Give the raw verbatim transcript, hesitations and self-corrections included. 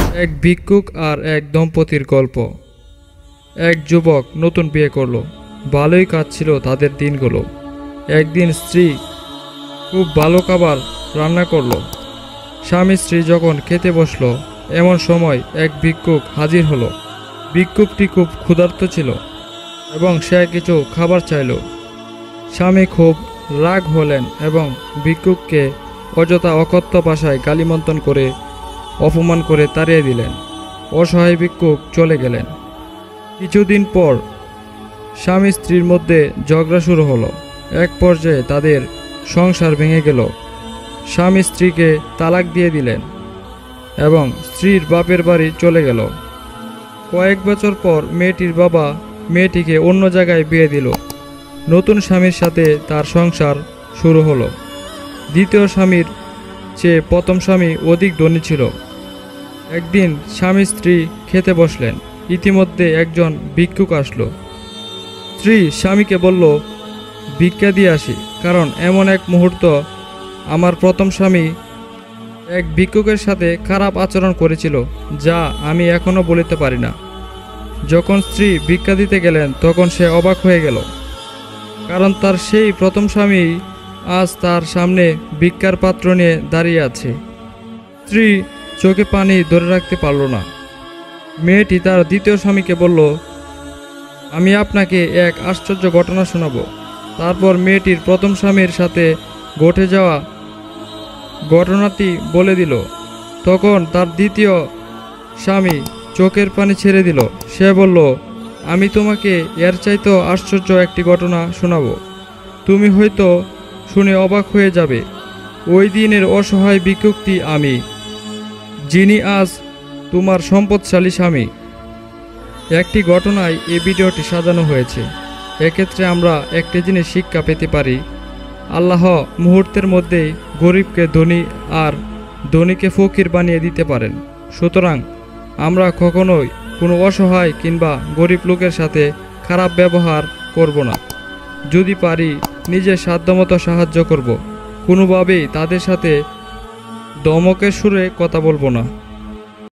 এক ভিক্ষুক আর এক দম্পতির গল্প। এক যুবক নতুন বিয়ে করলো। ভালোই কাটছিল তাদের দিনগুলো। একদিন স্ত্রী খুব ভালো খাবার রান্না করলো। স্বামী স্ত্রী যখন খেতে বসলো, এমন সময় এক ভিক্ষুক হাজির হলো। ভিক্ষুকটি খুব ক্ষুধার্ত ছিল এবং সে কিছু খাবার চাইল। স্বামী খুব রাগ হলেন এবং ভিক্ষুককে অযথা অকথ্য ভাষায় গালিমন্তন করে অপমান করে তাড়িয়ে দিলেন। অসহায় ভিক্ষুক চলে গেলেন। কিছুদিন পর স্বামী স্ত্রীর মধ্যে ঝগড়া শুরু হলো। এক পর্যায়ে তাদের সংসার ভেঙে গেল। স্বামী স্ত্রীকে তালাক দিয়ে দিলেন এবং স্ত্রীর বাপের বাড়ি চলে গেল। কয়েক বছর পর মেয়েটির বাবা মেয়েটিকে অন্য জায়গায় বিয়ে দিল। নতুন স্বামীর সাথে তার সংসার শুরু হলো। দ্বিতীয় স্বামীর চেয়ে প্রথম স্বামী অধিক ধনী ছিল। একদিন স্বামী স্ত্রী খেতে বসলেন। ইতিমধ্যে একজন ভিক্ষুক আসলো। স্ত্রী স্বামীকে বলল, ভিক্ষা দিয়ে আসি, কারণ এমন এক মুহূর্ত আমার প্রথম স্বামী এক ভিক্ষুকের সাথে খারাপ আচরণ করেছিল, যা আমি এখনো বলিতে পারি না। যখন স্ত্রী ভিক্ষা দিতে গেলেন তখন সে অবাক হয়ে গেল, কারণ তার সেই প্রথম স্বামী আজ তার সামনে ভিক্ষার পাত্র নিয়ে দাঁড়িয়ে আছে। স্ত্রী চোখে পানি ধরে রাখতে পারল না। মেয়েটি তার দ্বিতীয় স্বামীকে বলল, আমি আপনাকে এক আশ্চর্য ঘটনা শোনাব। তারপর মেয়েটির প্রথম স্বামীর সাথে ঘটে যাওয়া ঘটনাটি বলে দিল। তখন তার দ্বিতীয় স্বামী চোখের পানি ছেড়ে দিল। সে বলল, আমি তোমাকে এর চাইতেও আশ্চর্য একটি ঘটনা শোনাব। তুমি হয়তো শুনে অবাক হয়ে যাবে। ওই দিনের অসহায় ভিক্ষুকটি আমি, যিনি আজ তোমার সম্পদশালী স্বামী। একটি ঘটনায় এই ভিডিওটি সাজানো হয়েছে। এক্ষেত্রে আমরা একটি জিনিস শিক্ষা পেতে পারি, আল্লাহ মুহূর্তের মধ্যেই গরিবকে ধনী আর ধনীকে ফকির বানিয়ে দিতে পারেন। সুতরাং আমরা কখনোই কোনো অসহায় কিংবা গরিব লোকের সাথে খারাপ ব্যবহার করব না। যদি পারি নিজের সাধ্যমতো সাহায্য করব। কোনোভাবেই তাদের সাথে ধমকের সুরে কথা বলবো না।